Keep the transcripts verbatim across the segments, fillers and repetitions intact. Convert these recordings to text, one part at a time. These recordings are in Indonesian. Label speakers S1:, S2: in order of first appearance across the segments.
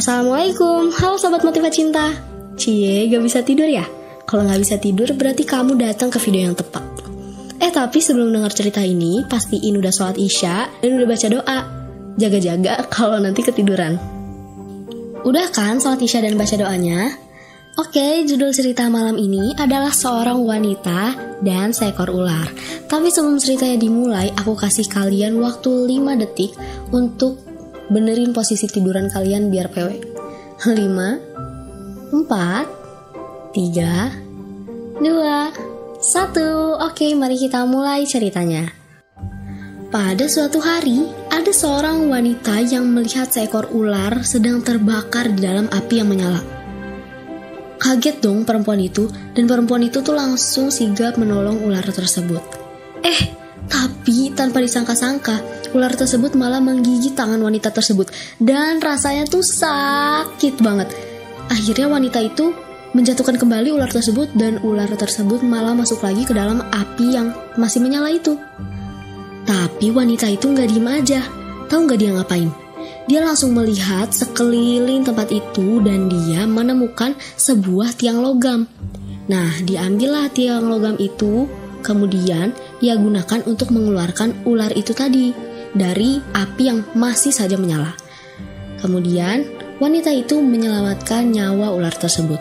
S1: Assalamualaikum, halo Sobat Motiva Cinta. Cie, gak bisa tidur ya? Kalau gak bisa tidur berarti kamu datang ke video yang tepat. Eh tapi sebelum dengar cerita ini, pastiin udah sholat isya dan udah baca doa. Jaga-jaga kalau nanti ketiduran. Udah kan sholat isya dan baca doanya? Oke, judul cerita malam ini adalah seorang wanita dan seekor ular. Tapi sebelum ceritanya dimulai, aku kasih kalian waktu lima detik untuk benerin posisi tiduran kalian biar P W. lima, empat, tiga, dua, satu. Oke, mari kita mulai ceritanya. Pada suatu hari, ada seorang wanita yang melihat seekor ular sedang terbakar di dalam api yang menyala. Kaget dong perempuan itu, dan perempuan itu tuh langsung sigap menolong ular tersebut. Eh, tapi tanpa disangka-sangka, ular tersebut malah menggigit tangan wanita tersebut, dan rasanya tuh sakit banget. Akhirnya wanita itu menjatuhkan kembali ular tersebut, dan ular tersebut malah masuk lagi ke dalam api yang masih menyala itu. Tapi wanita itu gak diem aja. Tahu gak dia ngapain? Dia langsung melihat sekeliling tempat itu dan dia menemukan sebuah tiang logam. Nah, diambillah tiang logam itu, kemudian dia gunakan untuk mengeluarkan ular itu tadi dari api yang masih saja menyala. Kemudian, wanita itu menyelamatkan nyawa ular tersebut.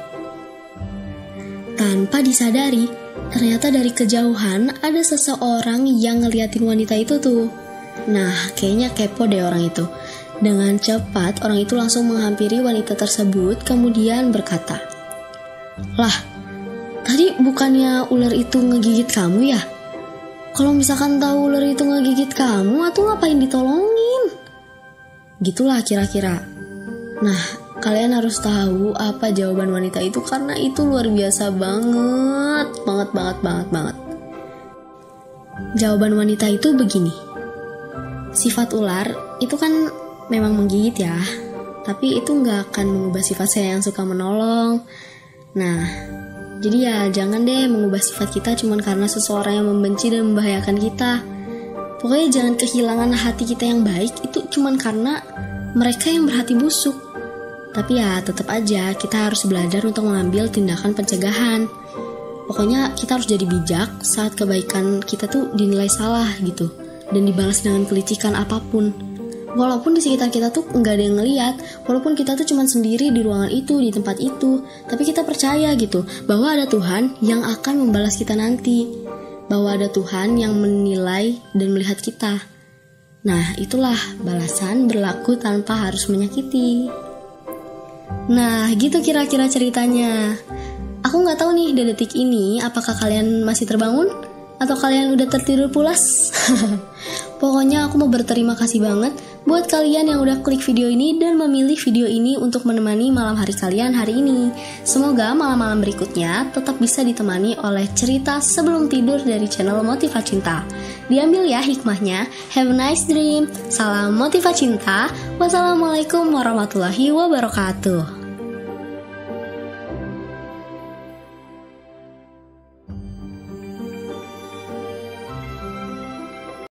S1: Tanpa disadari, ternyata dari kejauhan ada seseorang yang ngeliatin wanita itu tuh. Nah, kayaknya kepo deh orang itu. Dengan cepat, orang itu langsung menghampiri wanita tersebut, kemudian berkata, "Lah, tadi bukannya ular itu ngegigit kamu ya? Kalau misalkan tahu ular itu ngegigit kamu, atau ngapain ditolongin?" Gitulah kira-kira. Nah, kalian harus tahu apa jawaban wanita itu karena itu luar biasa banget, banget, banget, banget, banget. Jawaban wanita itu begini. Sifat ular itu kan memang menggigit ya, tapi itu gak akan mengubah sifat saya yang suka menolong. Nah, jadi ya jangan deh mengubah sifat kita cuman karena seseorang yang membenci dan membahayakan kita. Pokoknya jangan kehilangan hati kita yang baik itu cuman karena mereka yang berhati busuk. Tapi ya tetap aja kita harus belajar untuk mengambil tindakan pencegahan. Pokoknya kita harus jadi bijak saat kebaikan kita tuh dinilai salah gitu, dan dibalas dengan kelicikan apapun. Walaupun di sekitar kita tuh nggak ada yang ngeliat, walaupun kita tuh cuma sendiri di ruangan itu, di tempat itu, tapi kita percaya gitu bahwa ada Tuhan yang akan membalas kita nanti, bahwa ada Tuhan yang menilai dan melihat kita. Nah, itulah balasan berlaku tanpa harus menyakiti. Nah, gitu kira-kira ceritanya. Aku nggak tahu nih di detik ini apakah kalian masih terbangun atau kalian udah tertidur pulas. Pokoknya aku mau berterima kasih banget buat kalian yang udah klik video ini dan memilih video ini untuk menemani malam hari kalian hari ini. Semoga malam-malam berikutnya tetap bisa ditemani oleh cerita sebelum tidur dari channel Motiva Cinta. Diambil ya hikmahnya. Have a nice dream. Salam Motiva Cinta. Wassalamualaikum warahmatullahi wabarakatuh.